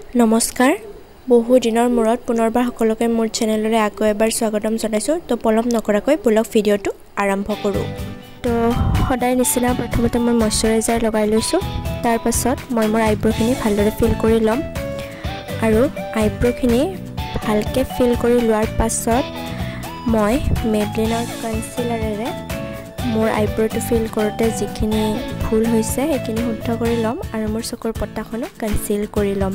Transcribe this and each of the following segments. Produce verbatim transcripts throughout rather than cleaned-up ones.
নমস্কাৰ বহু দিনৰ মূৰত পুনৰবাৰ সকলোকে মোৰ চেনেলৰে আকৌ এবাৰ স্বাগতম জনাইছো তো পলম নকৰাকৈ ব্লগ ভিডিঅটো আৰম্ভ কৰো তো সদায় নিচিনা প্ৰথমতে মই ময়শ্চাৰাইজাৰ লগাই লৈছো তাৰ পাছত মই মোৰ আইব্ৰখিনি ভালদৰে ফিল কৰি লম আৰু আইব্ৰখিনি ভালকে ফিল কৰি লোৱাৰ পাছত মই মেবলিনৰ কনসিলাৰেৰে মোৰ আইব্ৰটো ফিল কৰোতে যিখিনি ভুল হৈছে সেইখিনি শুদ্ধ কৰি লম আৰু মোৰ চকুৰ পটাখনো কনসিল কৰি লম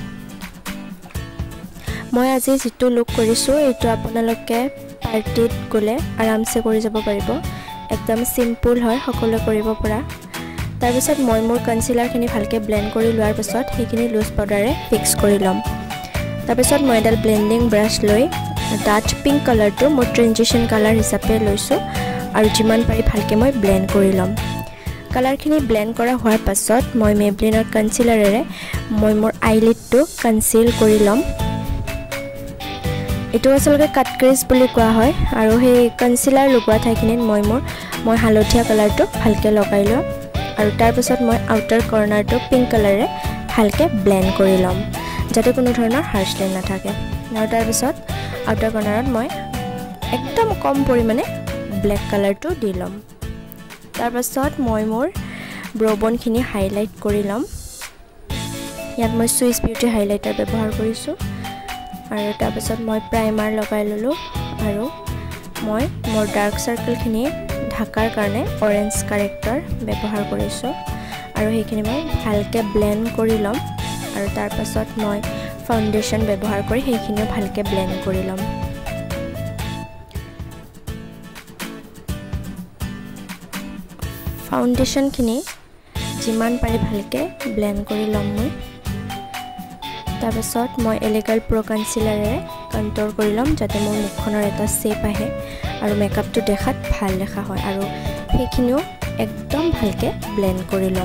মই আজি যেটো লুক কৰিছো এটো আপোনালোকে পাৰ্টিত গলে আৰামসে কৰি যাব পাৰিব একদম সিম্পল হয় সকলো কৰিব পৰা তাৰ পিছত মই মোৰ কনসিলাৰখিনি ভালকে ব্লেন্ড কৰি লোৱাৰ পিছত সেইখিনি লুজ পাউডাৰে ফিক্স কৰি লম তাৰ পিছত মই এডাল ব্লেন্ডিং ব্ৰাশ লৈ ডাৰ্ক পিংক কালাৰটো মোৰ ট্ৰানজিশন কালাৰ হিচাপে লৈছো আৰু যিমান পাৰি ভালকে মই ব্লেন্ড কৰি লম কালাৰখিনি ব্লেন্ড কৰা হোৱাৰ পাছত মই মেবলিনৰ কনসিলাৰেৰে মই মোৰ আইলিডটো কনসিল কৰি লম এটো আসলতে কাট ক্ৰিজ বুলি কোৱা হয় আৰু সেই কনসিলাৰ লগোৱা ঠাইখিনিত মই মোৰ মই হালধীয়া কালাৰটো ভালকে লগাই লম আৰু তাৰ পিছত মই আউটাৰ কৰ্নাৰটো পিংক কালাৰে ভালকে ব্লেন্ড কৰি লম যাতে কোনো ধৰণৰ হাৰ্শ লাইন নাথাকে আৰু তাৰ পিছত আউটাৰ কৰ্নাৰত মই একদম কম পৰিমাণে ব্লেক কালাৰটো দি লম তাৰ পাছত মই মোৰ ব্ৰবনখিনি হাইলাইট কৰি লম ইয়াত মই সুইস বিউটি হাইলাইটাৰ ব্যৱহাৰ কৰিছো আৰু তাৰ পাছত মই প্ৰাইমাৰ লগাই ললো আৰু মই মোৰ ডাৰ্ক সাৰ্কেলখিনি ঢাকাৰ কাৰণে অৰেঞ্জ কাৰেক্টৰ ব্যৱহাৰ কৰিছো আৰু সেইখিনি মই ভালকে ব্লেন্ড কৰি লম আৰু তাৰ পাছত মই ফাউন্ডেশন ব্যৱহাৰ কৰি সেইখিনিও ভালকে ব্লেন্ড কৰি লম ফাউন্ডেশন খিনি যিমান পাৰি ভালকে ব্লেন্ড কৰি লম মই তাৰ পাছত মই এলেগাল pro-concealer-এৰে কন্ট্ৰোল কৰি লম যাতে মোৰ মুখখনৰ এটা শেপ আহে আৰু মেকআপটো দেখাত ভাল দেখা হয় আৰু সেইখিনিও একদম ভালকে ব্লেন্ড কৰি লম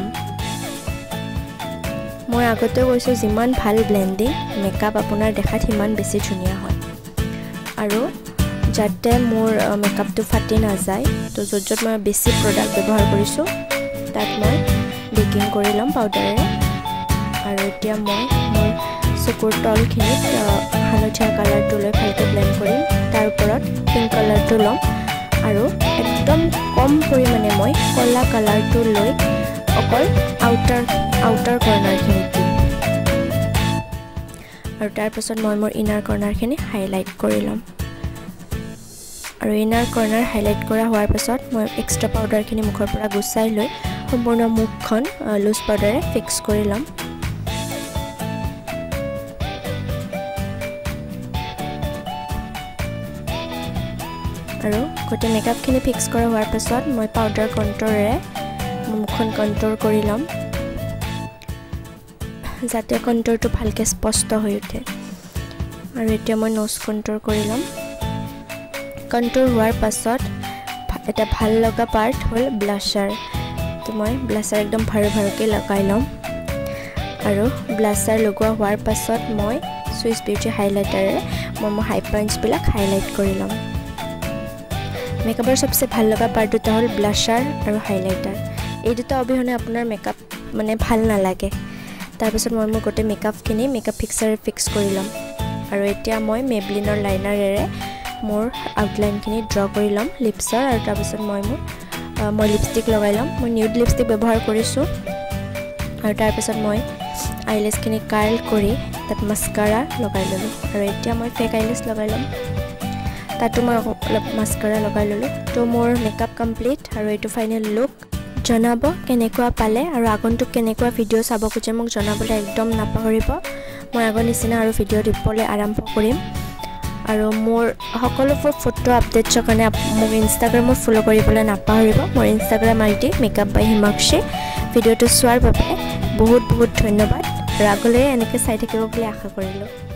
মই আগতে কৈছো যিমান ভাল ব্লেন্ডিং মেকআপ আপোনাৰ দেখাত হিমান বেছি ধুনিয়া হয় আৰু যাতে মোৰ মেকআপটো ফাটি না যায় তো যত মই বেছি প্ৰডাক্ট ব্যৱহাৰ কৰিছো তাত মই বেকিং কৰি লম পাউডাৰেৰে আৰু এতিয়া মই মোৰ চকুৰ তলখিনিত হালধীয়া কালাৰটো লৈ ভালকে ব্লেন্ড কৰিম তাৰ ওপৰত পিংক কালাৰটো লম আৰু একদম কম পৰিমাণে মই কলা কালাৰটো লৈ অকল আউটাৰ আউটাৰ কৰ্নাৰখিনি দিম আৰু তাৰ পাছত মই মোৰ ইনাৰ কৰ্নাৰখিনি হাইলাইট কৰি লম আৰু ইনাৰ কৰ্নাৰ হাইলাইট কৰা হোৱাৰ পাছত মই এক্সট্ৰা পাউডাৰখিনি মুখৰ পৰা গুছাই লৈ সম্পূৰ্ণ মুখখন লুজ পাউডাৰে ফিক্স কৰি লম আৰু গোটে মেকআপখিনি ফিক্স কৰা হোৱাৰ পাছত মই পাউডাৰ কন্ট্ৰোৰেৰে মুখখন কন্ট্ৰোল কৰি লম যাতে কন্ট্ৰোৰটো ভালকে স্পষ্ট হৈ উঠে আৰু এতিয়া মই নোজ কন্ট্ৰোল কৰি লম কন্ট্ৰোল হোৱাৰ পাছত এটা ভাল লগা পাৰ্ট হ'ল ব্লাশাৰ তো মই ব্লাশাৰ একদম ভাৰে ভাৰকে লগাই লম আৰু ব্লাশাৰ লগোৱা হোৱাৰ পাছত মই সুইস বিউটি হাইলাইটাৰে মই মোৰ হাই পইণ্টছ বিলাক হাইলাইট কৰি লম মেকআপৰ সবচে ভাল লগা পাৰ্ট দুটা হ'ল ব্লাশাৰ আৰু হাইলাইটাৰ এই দুটা অবিহনে আপোনাৰ মেকআপ মানে ভাল নালাগে তাৰ পাছত মই মোৰ গোটে মেকআপখিনি মেকআপ ফিক্সাৰে ফিক্স কৰি লম আৰু এতিয়া মই মেবলিনৰ লাইনাৰেৰে মোৰ আউটলাইনখিনি ড্ৰ কৰি লম লিপছৰ আৰু তাৰ পাছত মই মোৰ মই লিপষ্টিক লগাই লম মই নিউড লিপষ্টিক ব্যৱহাৰ কৰিছো আৰু তাৰ পাছত মই আইলেছখিনি কাৰ্ল কৰি তাত মাস্কাৰা লগাই ললো আৰু এতিয়া মই ফেক আইলেছ লগাই লম তাতো মই অলপ মাস্কাৰা লগাই ললো তো মোৰ মেকআপ কমপ্লিট আৰু এটো ফাইনেল লুক জনাব কেনেকুৱা পালে আৰু আগন্তুক কেনেকুৱা ভিডিও চাব খুজে মোক জনাবলৈ একদম নাপাহৰিব মই আগৰ নিচিনা আৰু ভিডিও দিবলৈ আৰম্ভ কৰিম আৰু মোৰ সকলোবোৰ ফটো আপডেটছৰ কাৰণে মোক ইনষ্টাগ্ৰামত ফলো কৰিবলৈ নাপাহৰিব মোৰ Instagram ID makeup by Himakshi ভিডিওটো চোৱাৰ বাবে বহুত বহুত ধন্যবাদ আৰু আগলৈ এনেকৈ চাই থাকিব বুলি আশা কৰিলোঁ